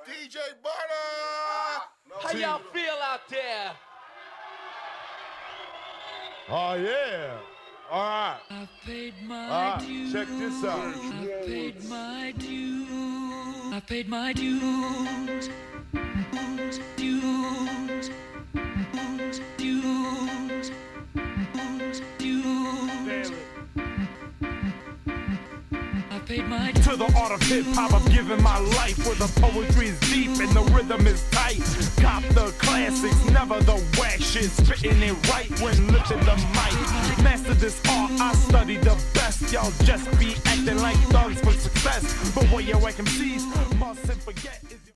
DJ Butter! How y'all feel out there? Oh, yeah. All right. I paid my dues. Check this out. I paid my dues. I paid my dues. Dues. Dues. Dues. I paid my dues. To the art of hip-hop, I'm giving my life where the poetry is deep and the rhythm is tight. Cop the classics, never the whack shit, spitting it right when lifting the mic. Master this art, I study the best. Y'all just be acting like thugs for success, but what your whack MCs mustn't forget is